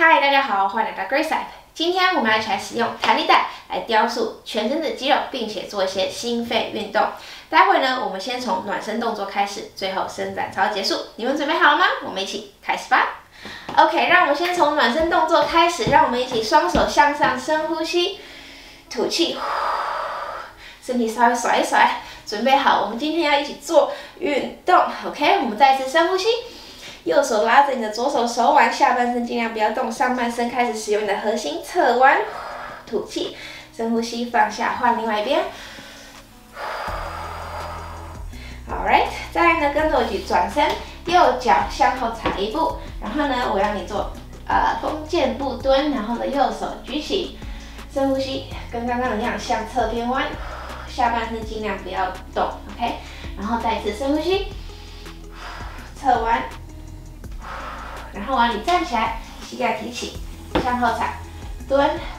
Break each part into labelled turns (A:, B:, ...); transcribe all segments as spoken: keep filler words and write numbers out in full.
A: 嗨，大家好，欢迎来到 Grace App。今天我们要一起来使用弹力带来雕塑全身的肌肉，并且做一些心肺运动。待会呢，我们先从暖身动作开始，最后伸展操结束。你们准备好了吗？我们一起开始吧。OK， 让我们先从暖身动作开始，让我们一起双手向上深呼吸，吐气，身体稍微甩一甩。准备好，我们今天要一起做运动。OK， 我们再次深呼吸。右手拉着你的左手手腕，下半身尽量不要动，上半身开始使用你的核心侧弯，吐气，深呼吸，放下，换另外一边。Alright， 再来呢，跟着我一起转身，右脚向后踩一步，然后呢，我让你做呃弓箭步蹲，然后呢，右手举起，深呼吸，跟刚刚一样向侧边弯，下半身尽量不要动 ，OK， 然后再次深呼吸，侧弯。然后往里站起来，膝盖提起，向后踩，蹲，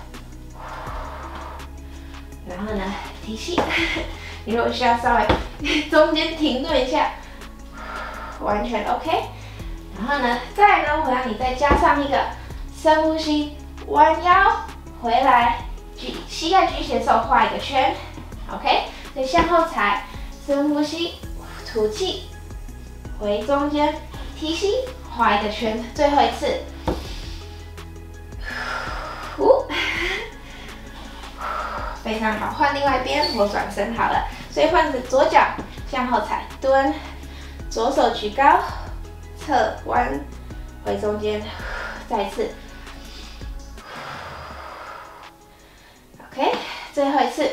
A: 然后呢提膝。你如果需要稍微中间停顿一下，完全 OK。然后呢，再来呢，我让你再加上一个深呼吸，弯腰回来，举膝盖举起的时候画一个圈 ，OK。所以向后踩，深呼吸，吐气，回中间，提膝。画一个圈，最后一次，呼，非常好，换另外一边，我转身好了，所以换着左脚向后踩，蹲，左手举高，侧弯，回中间，再一次 ，OK， 最后一次，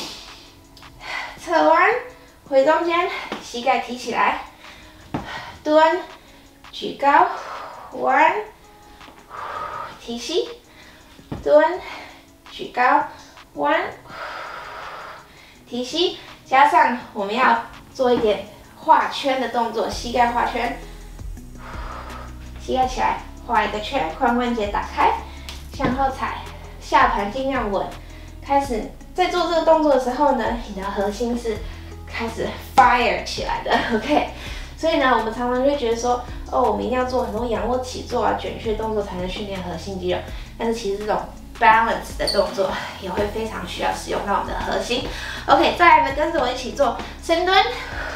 A: 侧弯，回中间，膝盖提起来，蹲。举高，弯，提膝，蹲，举高，弯，提膝，加上我们要做一点画圈的动作，膝盖画圈，膝盖起来画一个圈，髋关节打开，向后踩，下盘尽量稳。开始在做这个动作的时候呢，你的核心是开始 fire 起来的 ，OK。所以呢，我们常常就会觉得说，哦，我们一定要做很多仰卧起坐啊、卷穴动作才能训练核心肌肉。但是其实这种 balance 的动作也会非常需要使用到我们的核心。OK， 再来呢，跟着我一起做深蹲，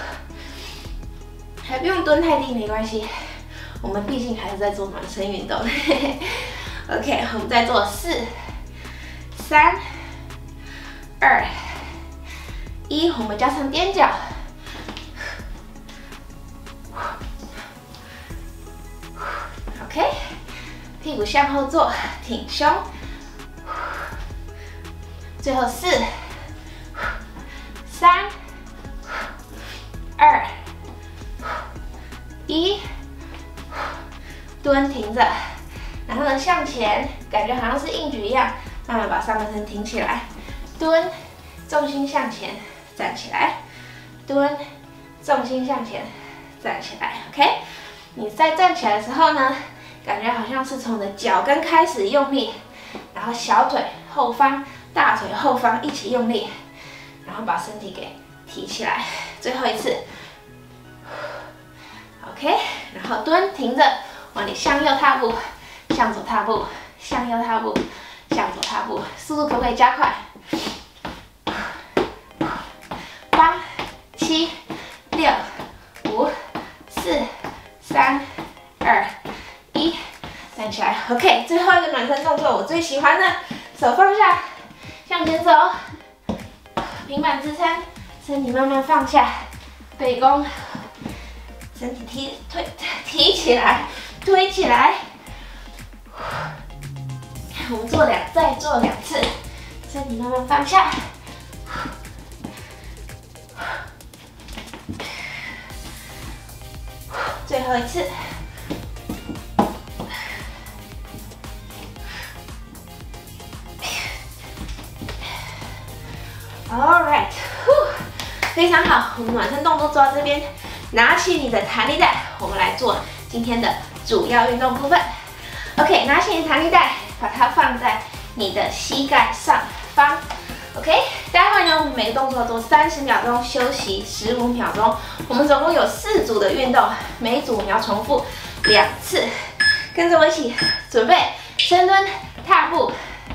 A: 还不用蹲太低，没关系。我们毕竟还是在做暖身运动。OK， 我们再做四、三、二、一，我们加上踮脚。OK， 屁股向后坐，挺胸。最后四、三、二、一，蹲停着，然后呢向前，感觉好像是硬举一样，慢慢把上半身挺起来，蹲，重心向前，站起来，蹲，重心向前，站起来 ，OK。你在站起来的时候呢，感觉好像是从你的脚跟开始用力，然后小腿后方、大腿后方一起用力，然后把身体给提起来。最后一次 ，OK， 然后蹲停着，往里向右踏步，向左踏步，向右踏步，向左踏步，速度可不可以加快？八、七、六、五、四。三、二、一，站起来。OK， 最后一个暖身动作，我最喜欢的，手放下，向前走，平板支撑，身体慢慢放下，背弓，身体提推提起来，推起来。我们做两，再做两次，身体慢慢放下。最后一次 ，All right， 非常好。我们暖身动作做到这边，拿起你的弹力带，我们来做今天的主要运动部分。OK， 拿起你的弹力带，把它放在你的膝盖上方。OK， 待会呢，我们每个动作做三十秒钟，休息十五秒钟。我们总共有四组的运动，每一组我们要重复两次。跟着我一起准备深蹲踏步，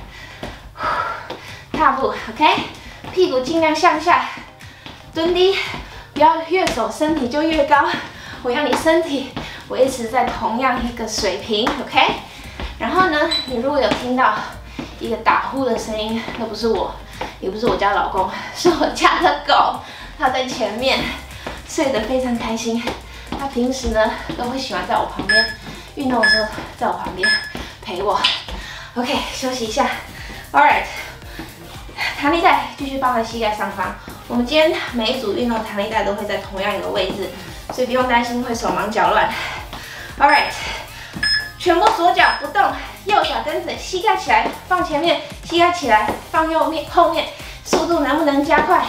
A: 踏步 ，OK， 屁股尽量向下，蹲低，不要越走身体就越高，我要你身体维持在同样一个水平 ，OK。然后呢，你如果有听到一个打呼的声音，那不是我，也不是我家老公，是我家的狗，它在前面睡得非常开心。它平时呢都会喜欢在我旁边，运动的时候在我旁边陪我。OK， 休息一下。All right， 弹力带继续放在膝盖上方。我们今天每一组运动弹力带都会在同样一个位置，所以不用担心会手忙脚乱。All right。全部左脚不动，右脚跟着，膝盖起来放前面，膝盖起来放右面后面，速度能不能加快？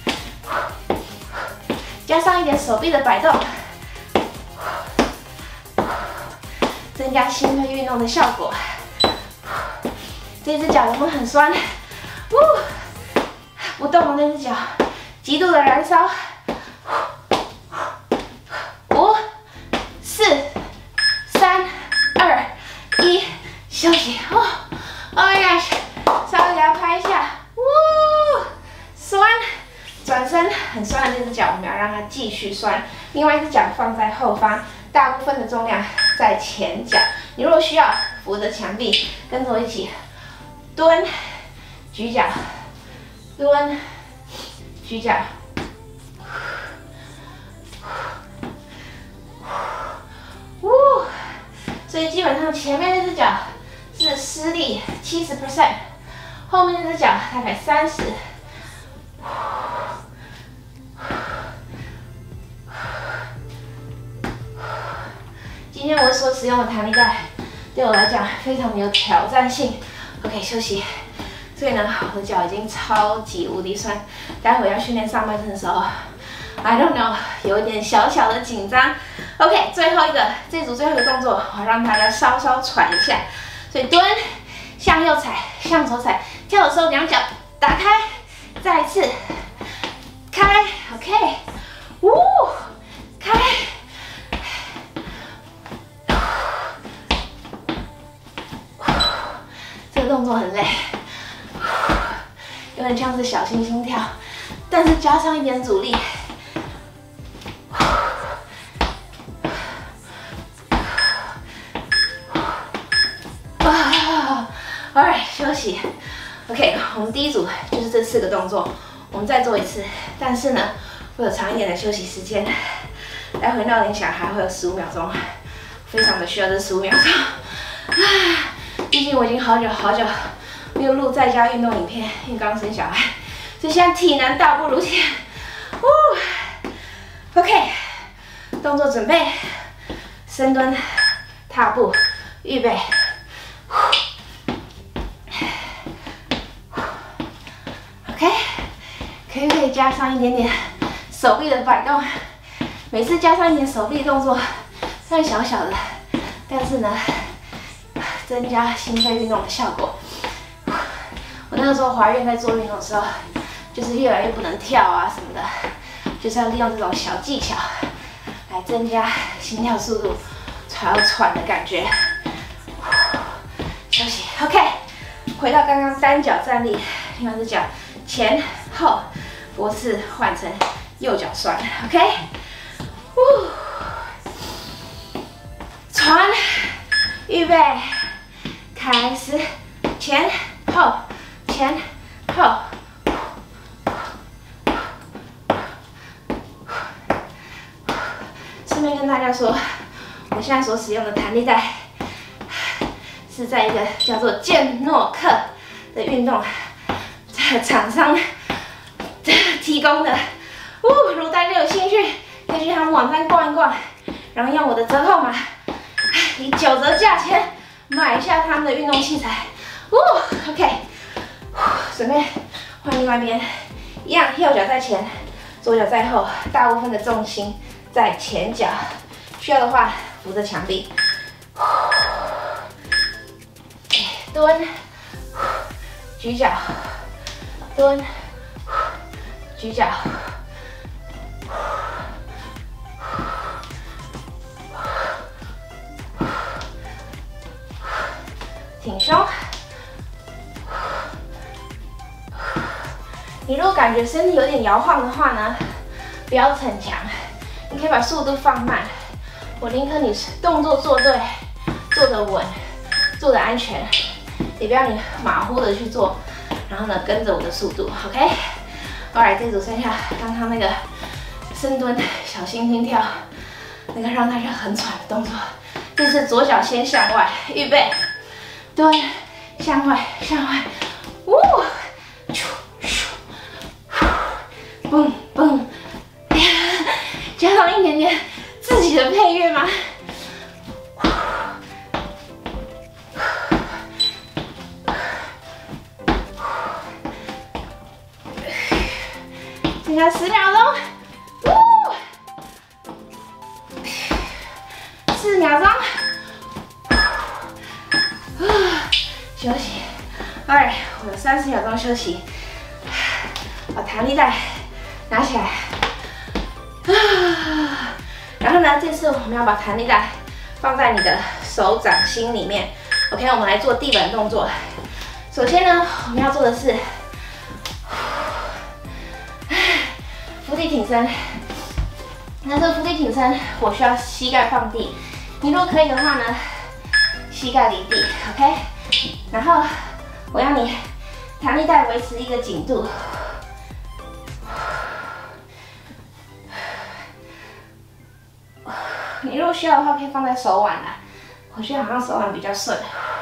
A: 加上一点手臂的摆动，增加心肺运动的效果。这只脚有没有很酸？不动的那只脚，极度的燃烧。五、四、三。二一，休息。哦 ，Oh my gosh， 稍微给它拍一下。哇，酸，转身很酸的这只脚，我们要让它继续酸。另外一只脚放在后方，大部分的重量在前脚。你如果需要，扶着墙壁，跟着我一起蹲，举脚，蹲，举脚。呜。所以基本上前面那只脚是施力 百分之七十， 后面那只脚大概三十。今天我所使用的弹力带对我来讲非常的有挑战性。OK， 休息。所以呢，我的脚已经超级无敌酸，待会要训练上半身的时候 ，I don't know， 有一点小小的紧张。OK， 最后一个，这组最后一个动作，我让大家稍稍喘一下。所以蹲，向右踩，向左踩，跳的时候两脚打开，再一次开 ，OK， 呜，开，这个动作很累，有点像是小星星跳，但是加上一点阻力。Alright， 休息。OK， 我们第一组就是这四个动作，我们再做一次。但是呢，会有长一点的休息时间。待会闹铃响还会有十五秒钟，非常的需要这十五秒钟。啊，毕竟我已经好久好久没有录在家运动影片，因为刚生小孩，所以现在体能大不如前。OK， 动作准备，深蹲、踏步，预备。OK， 可以可以加上一点点手臂的摆动，每次加上一点手臂动作，虽然小小的，但是呢，增加心肺运动的效果。我那个时候怀孕在做运动的时候，就是越来越不能跳啊什么的，就是要利用这种小技巧来增加心跳速度，才有喘的感觉。休息 ，OK， 回到刚刚单脚站立，另外一只脚前后，脖子换成右脚酸 ，OK， 呜，传，预备，开始，前后，前后，顺便跟大家说，我现在所使用的弹力带。是在一个叫做健诺克的运动厂商提供的。哦，如大家有兴趣，可以去他们网站逛一逛，然后用我的折扣码以九折价钱买一下他们的运动器材。哦 ，OK， 准备换另外一边，一样，右脚在前，左脚在后，大部分的重心在前脚，需要的话扶着墙壁。蹲，举脚，蹲，举脚， 挺胸。你如果感觉身体有点摇晃的话呢，不要逞强，你可以把速度放慢。我宁可你动作做对，做得稳，做得安全，也不要你马虎的去做，然后呢跟着我的速度 ，OK？Alright， 这组剩下刚刚那个深蹲，小心心跳，那个让大家很喘的动作。这次左脚先向外，预备，蹲，向外，向外，呜，咻咻，蹦蹦，加上一点点自己的配乐吗？剩下十秒钟，四秒钟，休息。二，我有三十秒钟休息。把弹力带拿起来。然后呢，这次我们要把弹力带放在你的手掌心里面。OK， 我们来做地板动作。首先呢，我们要做的是伏地挺身。那这个伏地挺身，我需要膝盖放地。你如果可以的话呢，膝盖离地 ，OK。然后我要你弹力带维持一个紧度。你如果需要的话，可以放在手腕啦。我觉得好像手腕比较顺。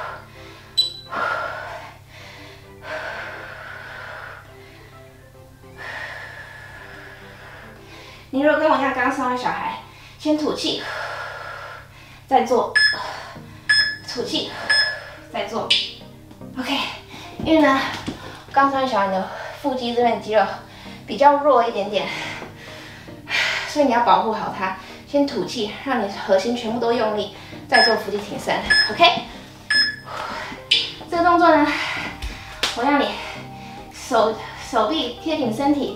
A: 你如果跟我一样刚生完小孩，先吐气，再做，吐气，再做 ，OK。因为呢，刚生完小孩的腹肌这边肌肉比较弱一点点，所以你要保护好它。先吐气，让你核心全部都用力，再做伏地挺身 ，OK。这个动作呢，我让你手手臂贴紧身体。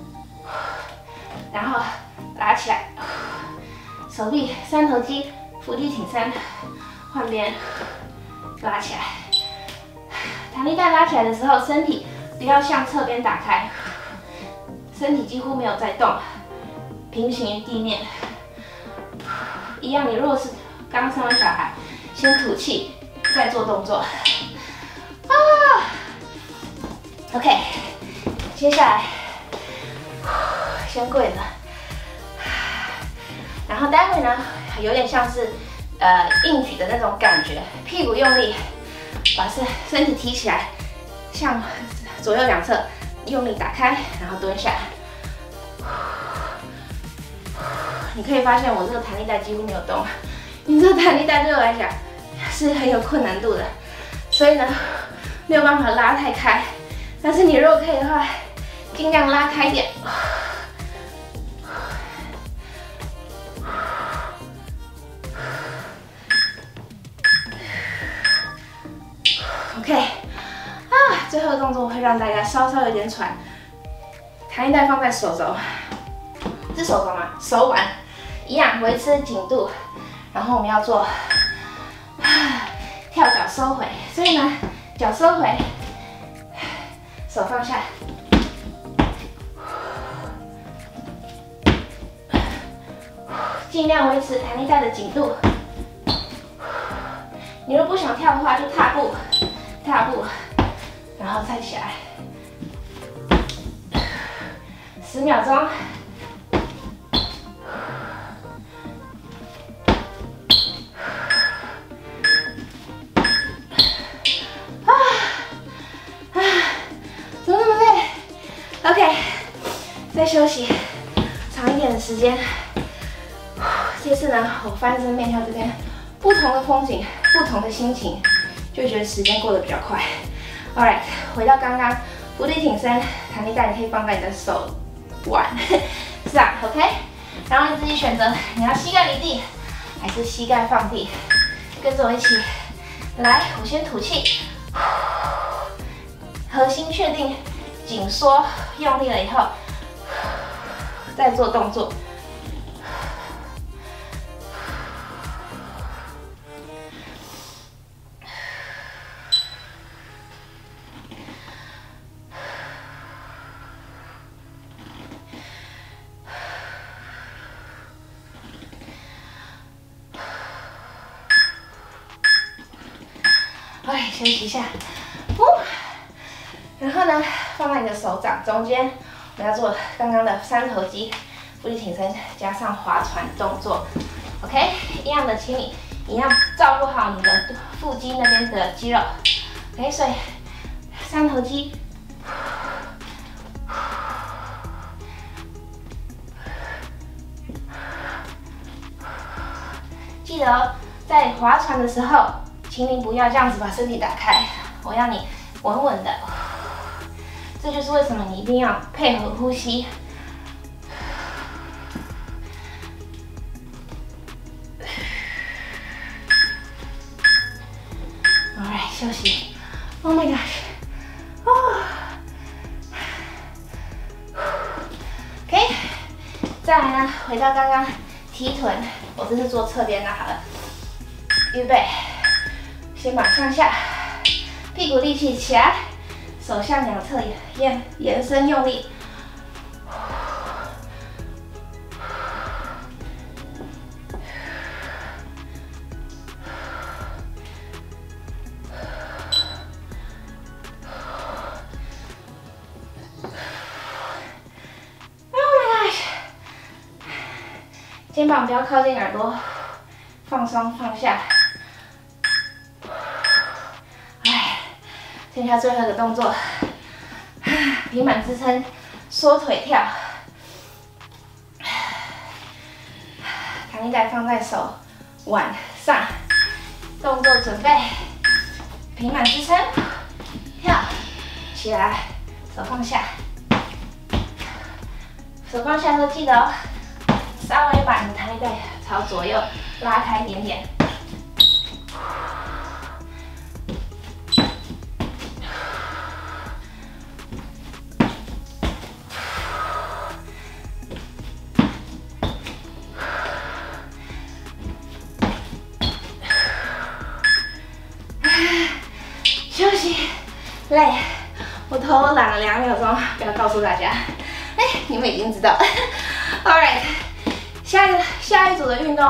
A: 然后拉起来，手臂三头肌，伏地挺身，换边，拉起来。弹力带拉起来的时候，身体不要向侧边打开，身体几乎没有在动，平行于地面。一样，你如果是刚生完小孩，先吐气，再做动作。啊 ，OK， 接下来。先跪着，然后待会呢，有点像是呃硬举的那种感觉，屁股用力，把身身体提起来，向左右两侧用力打开，然后蹲下。你可以发现我这个弹力带几乎没有动，因为这个弹力带对我来讲是很有困难度的，所以呢没有办法拉太开。但是你如果可以的话，尽量拉开一点。OK， 啊，最后的动作会让大家稍稍有点喘。弹力带放在手肘，是手肘吗？手腕一样维持紧度。然后我们要做跳脚收回，所以呢，脚收回，手放下。尽量维持弹力带的紧度。你如果不想跳的话，就踏步，踏步，然后再起来。十秒钟。啊啊！怎么那么累 ？OK， 再休息长一点的时间。这次呢，我翻身面跳这边，不同的风景，不同的心情，就觉得时间过得比较快。Alright， 回到刚刚伏地挺身，弹力带你可以放在你的手腕上 ，OK？ 然后你自己选择，你要膝盖离地，还是膝盖放地？跟着我一起来，我先吐气，核心确定紧缩，用力了以后，再做动作。 OK， 休息一下。呼，然后呢，放在你的手掌中间，我们要做刚刚的三头肌伏地挺身加上划船动作。OK， 一样的，请你一样照顾好你的腹肌那边的肌肉。OK， 所以三头肌。 记得哦，在划船的时候，请你不要这样子把身体打开，我要你稳稳的。这就是为什么你一定要配合呼吸。Alright， 休息。Oh my gosh！ 哦。OK， 再来呢，回到刚刚踢臀。 我这是做侧边的，好了，预备，肩膀向下，屁股立起起来，手向两侧延延伸用力。肩膀不要靠近耳朵，放松放下。哎，剩下最后一个动作，平板支撑，缩腿跳。弹力带放在手腕上，动作准备，平板支撑，跳起来，手放下。手放下的时候记得哦。 稍微把你的弹力带朝左右拉开一点点。休息，累，我偷懒了两秒钟，不要告诉大家。哎，你们已经知道。All right。 下一个下一组的运动，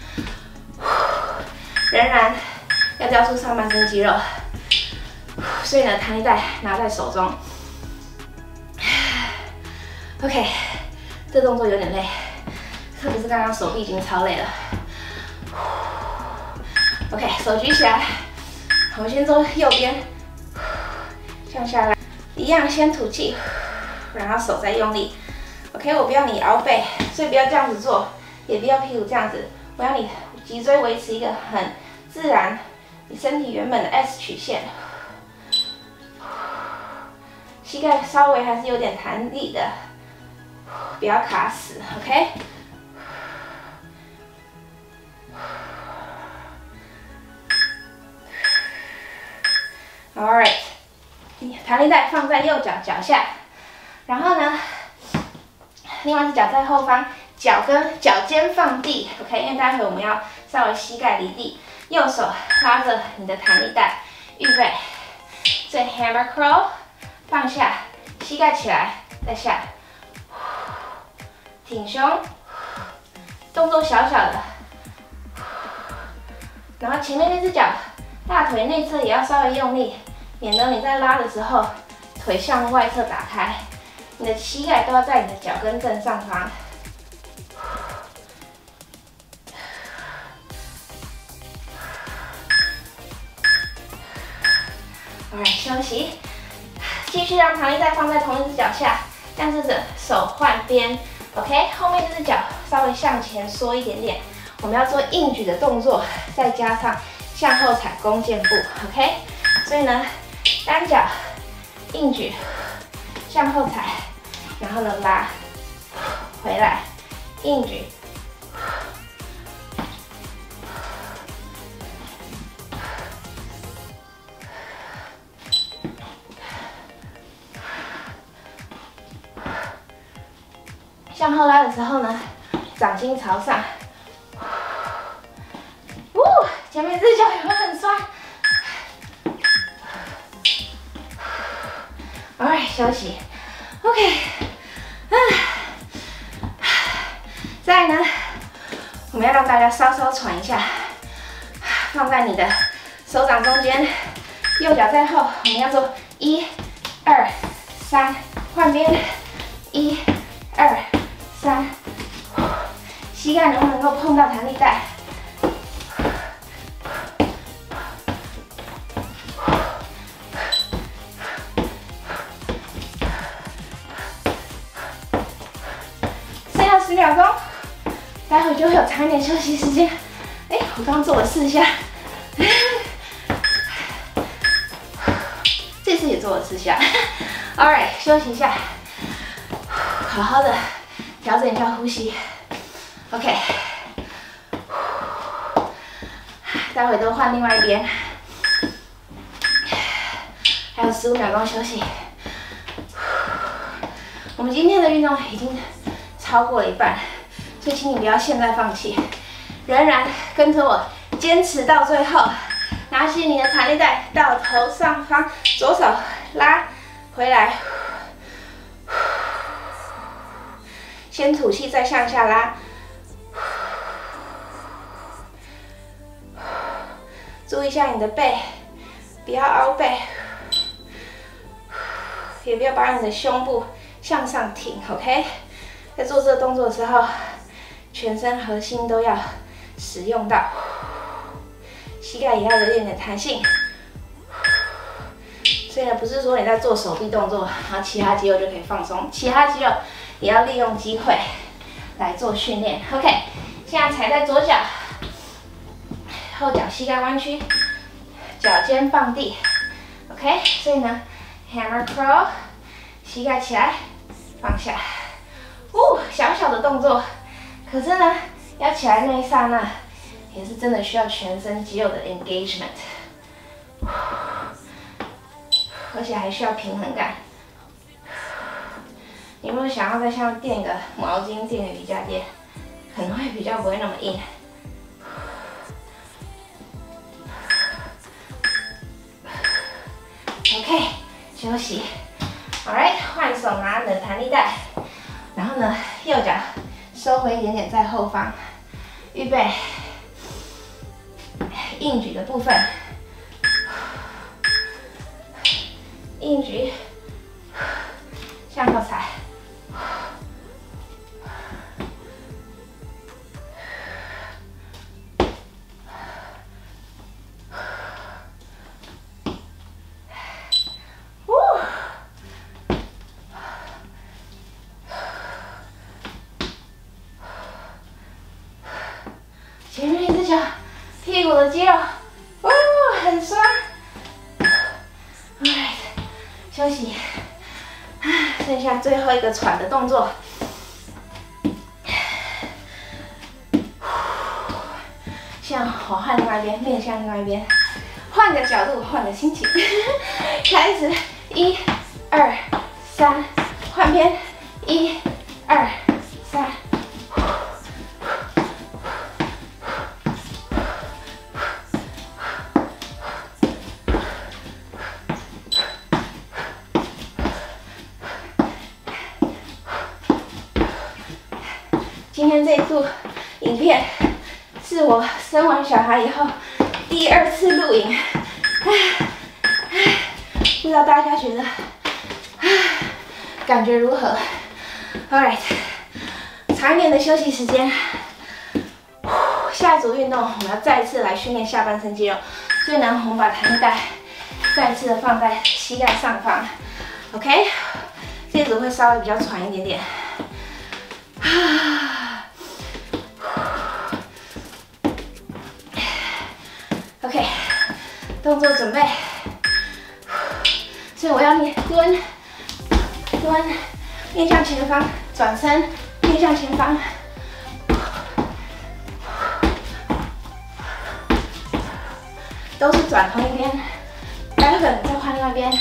A: 仍然要雕塑上半身肌肉，所以呢，弹力带拿在手中。OK， 这动作有点累，特别是刚刚手臂已经超累了。OK， 手举起来，我们先做右边，向下拉，一样先吐气，然后手再用力。 OK， 我不要你摇背，所以不要这样子做，也不要屁股这样子。我要你脊椎维持一个很自然，你身体原本的 S 曲线。膝盖稍微还是有点弹力的，不要卡死。OK。All right， 弹力带放在右脚脚下，然后呢？ 另外一只脚在后方，脚跟脚尖放地 ，OK， 因为待会我们要稍微膝盖离地，右手拉着你的弹力带，预备，所以 hammer curl， 放下，膝盖起来，再下，挺胸，动作小小的，然后前面那只脚大腿内侧也要稍微用力，免得你在拉的时候腿向外侧打开。 你的膝盖都要在你的脚跟正上方。Alright， 休息，继续让弹力带放在同一只脚下，但是手换边。OK， 后面这只脚稍微向前缩一点点，我们要做硬举的动作，再加上向后踩弓箭步。OK， 所以呢，单脚硬举，向后踩。 然后呢，拉回来，硬举，向后拉的时候呢，掌心朝上。呜，前面这只脚有没有很酸 ？Alright， 休息。OK。 再来呢，们要让大家稍稍喘一下，放在你的手掌中间， 右脚在后，我们要做一、二、三，换边，一、二、三，膝盖能不能够碰到弹力带？剩下十秒钟，待会就会有长一点休息时间。哎，我刚做了四下。这次也做了四下 ，Alright， 休息一下，好好的调整一下呼吸 ，OK， 待会都换另外一边，还有十五秒钟休息。我们今天的运动已经超过了一半，所以请你不要现在放弃，仍然跟着我坚持到最后。拿起你的弹力带到头上方，左手拉回来，先吐气，再向下拉。注意一下你的背，不要凹背，也不要把你的胸部向上挺 ，OK？ 在做这个动作的时候，全身核心都要使用到。膝盖也要有一点点弹性，所以呢，不是说你在做手臂动作，然后其他肌肉就可以放松，其他肌肉也要利用机会来做训练。OK， 现在踩在左脚，后脚膝盖弯曲，脚尖放地。OK， 所以呢 ，hammer curl， 膝盖起来，放下。哦，小小的动作，可是呢，要起来那一刹那。也是真的需要全身肌肉的 engagement， 而且还需要平衡感。你有没有想要再像垫个毛巾、垫个瑜伽垫，可能会比较不会那么硬。OK， 休息。Alright， 换手拿你的弹力带，然后呢，右脚收回一点点在后方，预备。硬举的部分，硬举，向后踩，前面一只脚。屁股的肌肉，哦，很酸。Alright， 休息。剩下最后一个喘的动作。现在我换另外一边，面向另外一边，换个角度，换个心情。开始，一、二、三，换边，一、二、三。今天这部影片是我生完小孩以后第二次录影，不知道大家觉得感觉如何 ？Alright， 长一点的休息时间。下一组运动我们要再次来训练下半身肌肉，所以呢，我们把弹力带再次的放在膝盖上方 ，OK？ 这一组会稍微比较喘一点点。OK， 动作准备。所以我要你蹲，蹲，面向前方，转身，面向前方。都是转同一边，待会儿再换另外一边。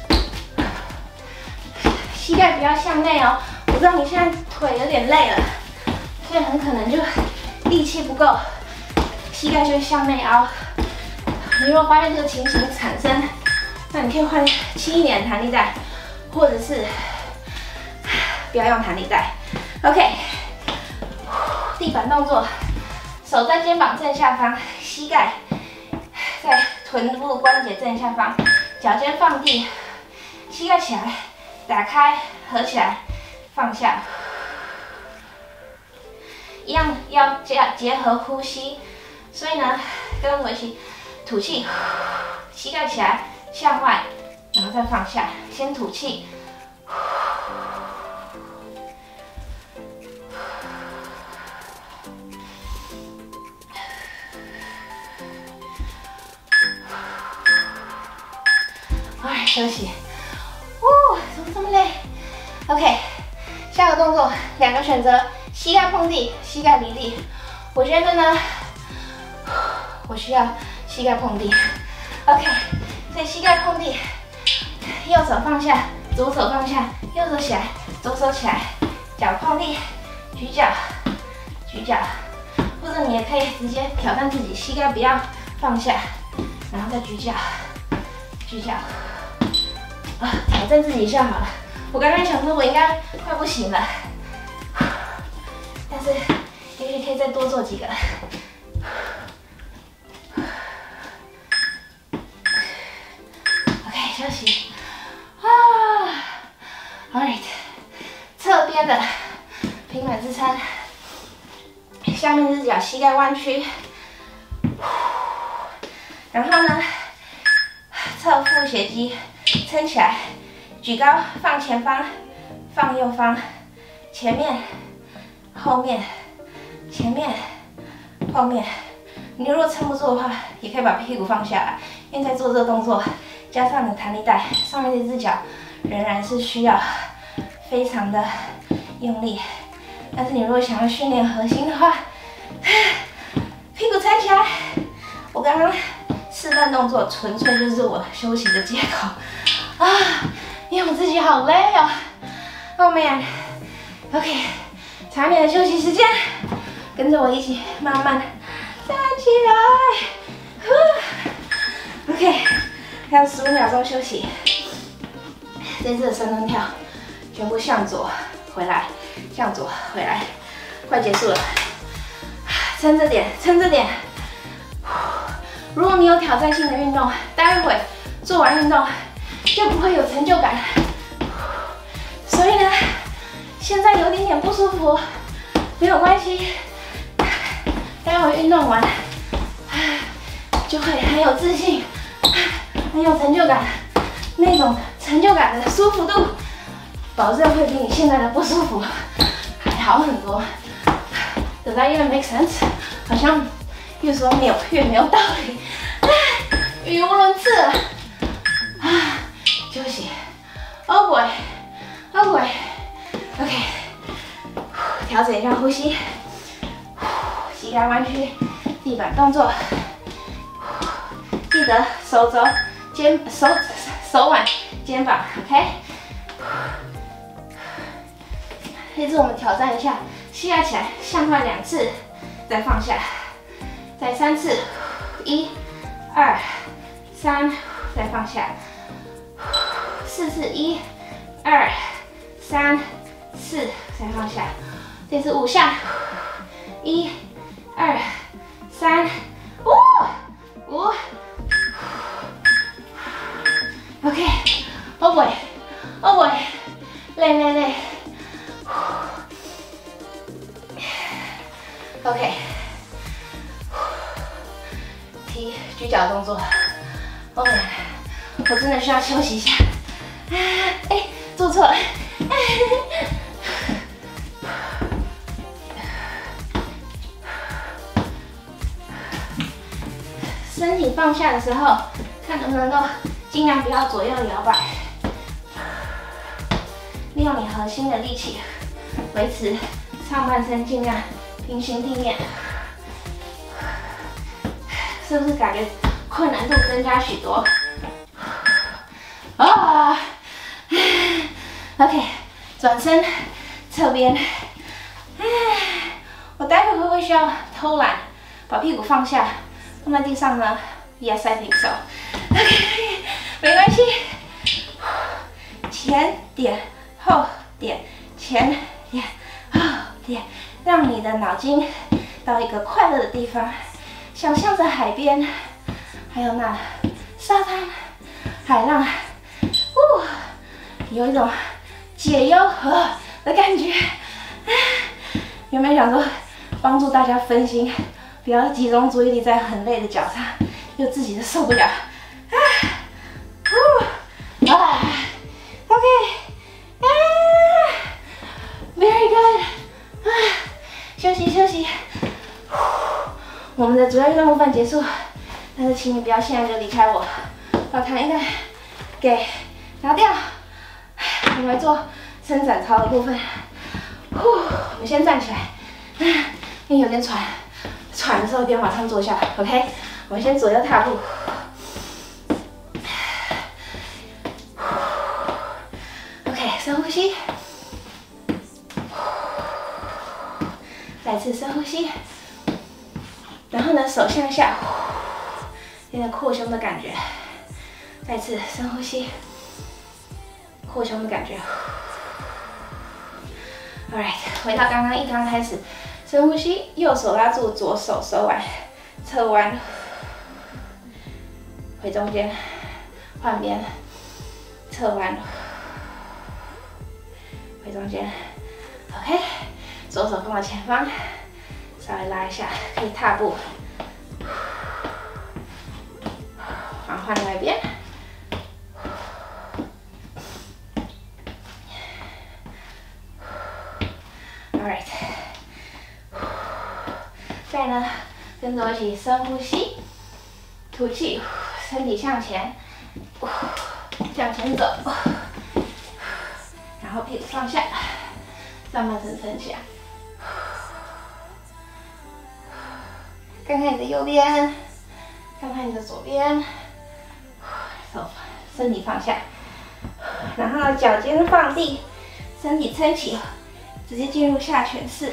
A: 膝盖不要向内哦，我知道你现在腿有点累了，所以很可能就力气不够，膝盖就会向内凹。你如果发现这个情形产生，那你可以换轻一点的弹力带，或者是不要用弹力带。OK， 地板动作，手在肩膀正下方，膝盖在臀部关节正下方，脚尖放地，膝盖起来，打开，合起来，放下。一样要结结合呼吸，所以呢，跟着我一起吐气，膝盖起来向外，然后再放下，先吐气。哎，休息。哦，怎么这么累 ？OK， 下个动作两个选择，膝盖碰地，膝盖离地。我觉得呢，我需要膝盖碰地。OK， 所以膝盖碰地，右手放下，左手放下，右手起来，左手起来，脚碰地，举脚，举脚。或者你也可以直接挑战自己，膝盖不要放下，然后再举脚，举脚。啊，挑战自己一下好了。我刚刚想说我应该快不行了，但是也许可以再多做几个。OK， 休息。啊 ，Alright， 侧边的平板支撑，下面这只脚膝盖弯曲，然后呢，侧腹斜肌。撑起来，举高，放前方，放右方，前面，后面，前面，后面。你如果撑不住的话，也可以把屁股放下来，因为在做这个动作，加上你的弹力带，上面这只脚仍然是需要非常的用力。但是你如果想要训练核心的话，屁股撑起来。我刚刚示范动作纯粹就是我休息的借口。啊，因为我自己好累哦。Oh man，OK， 长点的休息时间，跟着我一起慢慢站起来。OK， 还有十五秒钟休息。这次的深蹲跳全部向左回来，向左回来，快结束了。撑着点，撑着点。如果你有挑战性的运动，待会做完运动就不会有成就感。所以呢，现在有点点不舒服，没有关系，待会运动完就会很有自信，很有成就感，那种成就感的舒服度，保证会比你现在的不舒服还好很多。Does that even make sense？ 好像越说没有越没有道理，语无伦次了。啊，休息。Oh boy， Oh boy。OK， 调整一下呼吸，膝盖弯曲，地板动作。记得手肘、肩、手手腕、肩膀。OK。这次我们挑战一下，膝盖起来，向外两次，再放下。再三次，一、二、三，再放下。四次，一、二、三、四，再放下。这次五下，一、二、三，五、五。OK，Oh boy，Oh boy， 累累累。OK。提举脚动作 ，OK， 我真的需要休息一下。啊，哎，做错了。身体放下的时候，看能不能够尽量不要左右摇摆，利用你核心的力气，维持上半身尽量平行地面。是不是感觉困难度增加许多？啊 ，OK， 转身，侧边。我待会会不会需要偷懒，把屁股放下，放在地上呢 ？Yes, I think so. OK， 没关系。前点，后点，前点，后点，让你的脑筋到一个快乐的地方。想象着海边， 还有那沙滩、海浪，呜，有一种解忧的感觉。有没有想说帮助大家分心，不要集中注意力在很累的脚上，又自己都受不了。啊，呜，啊 ，OK， 啊 ，Very good， 啊，休息休息。我们的主要运动部分结束，但是请你不要现在就离开我，把弹一弹给拿掉。我们来做伸展操的部分。呼，我们先站起来，因为有点喘，喘的时候别马上坐下 ，OK？ 我们先左右踏步。OK， 深呼吸，再次深呼吸，然后呢，手向下，有点扩胸的感觉。再次深呼吸，扩胸的感觉。Alright， 回到刚刚一刚开始，深呼吸，右手拉住左手手腕，侧弯，回中间，换边，侧弯，回中间 ，OK， 左手放到前方，稍微拉一下，可以踏步，然后换另外一边。Alright， 再呢，跟着我一起深呼吸，吐气，身体向前，向前走，然后屁股放下，上半身撑起来。看看你的右边，看看你的左边，手身体放下，然后脚尖放地，身体撑起。直接进入下犬式，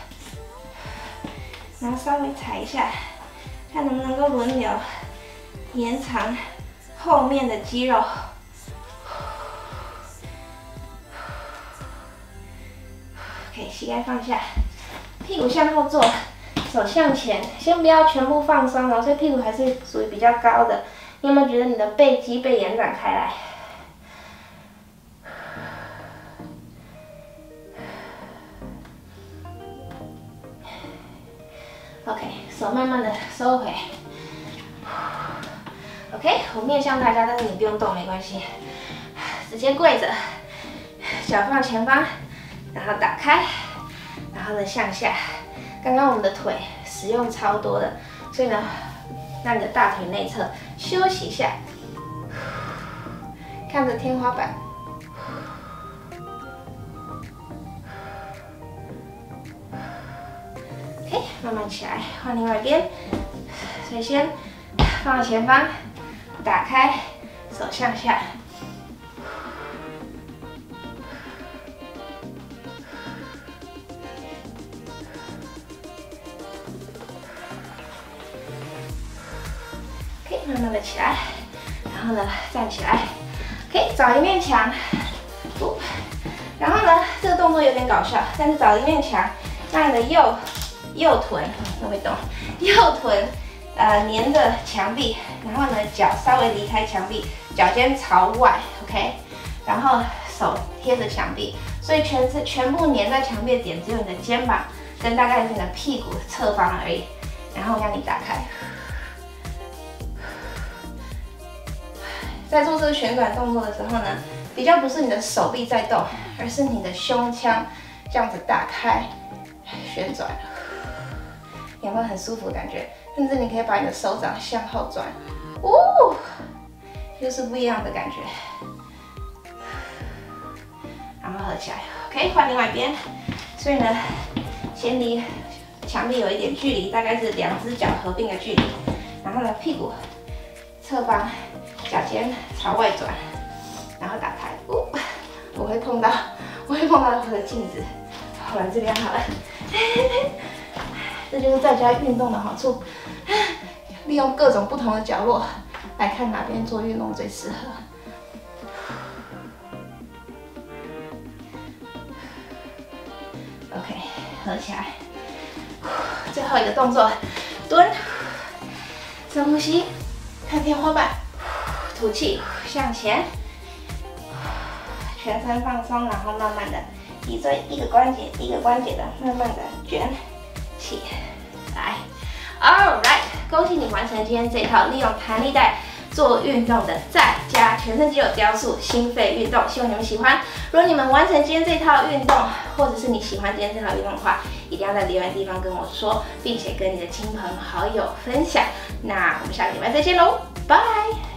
A: 然后稍微踩一下，看能不能够轮流延长后面的肌肉。OK， 膝盖放下，屁股向后坐，手向前，先不要全部放松哦，所以屁股还是属于比较高的。你有没有觉得你的背肌被延展开来？ OK， 手慢慢的收回。OK， 我面向大家，但是你不用动，没关系。直接跪着，脚放前方，然后打开，然后呢向下。刚刚我们的腿使用超多的，所以呢，让你的大腿内侧休息一下，看着天花板。 慢慢起来，换另外一边。所以先放到前方，打开，手向下。OK， 慢慢的起来，然后呢站起来。OK， 找一面墙，不，然后呢这个动作有点搞笑，但是找一面墙，让你的右。 右臀都会动，右臀呃粘着墙壁，然后呢脚稍微离开墙壁，脚尖朝外 ，OK， 然后手贴着墙壁，所以全是全部粘在墙壁的点只有你的肩膀跟大概是你的屁股侧方而已，然后让你打开。在做这个旋转动作的时候呢，比较不是你的手臂在动，而是你的胸腔这样子打开旋转。 有没有很舒服的感觉？甚至你可以把你的手掌向后转，哦，又是不一样的感觉。然后合起来 ，OK， 换另外一边。所以呢，先离墙壁有一点距离，大概是两只脚合并的距离。然后呢，屁股侧方，脚尖朝外转，然后打开。哦，我会碰到，我会碰到我的镜子。好了，这边好了。这就是在家运动的好处，利用各种不同的角落来看哪边做运动最适合。OK， 合起来。最后一个动作，蹲，深呼吸， 看天花板，吐气，向前，全身放松，然后慢慢的脊椎一个关节一个关节的慢慢的卷起来。All right， 恭喜你完成今天这套利用弹力带做运动的在家全身肌肉雕塑心肺运动，希望你们喜欢。如果你们完成今天这套运动，或者是你喜欢今天这套运动的话，一定要在留言地方跟我说，并且跟你的亲朋好友分享。那我们下个礼拜再见喽，拜。